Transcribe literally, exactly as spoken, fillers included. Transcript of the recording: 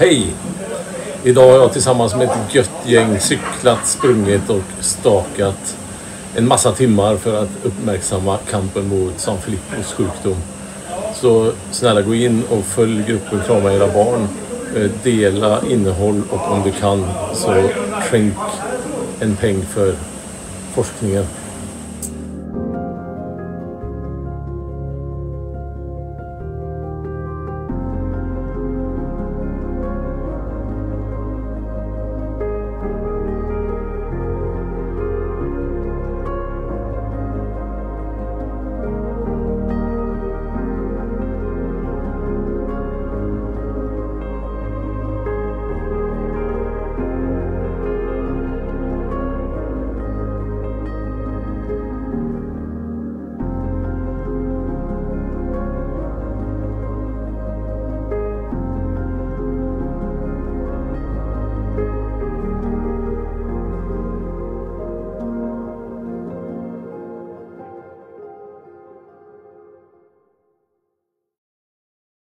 Hej! Idag har jag tillsammans med ett gött gäng cyklat, sprungit och stakat en massa timmar för att uppmärksamma kampen mot San Filippos sjukdom. Så snälla gå in och följ gruppen Krama era barn. Dela innehåll och om du kan så skänk en peng för forskningen.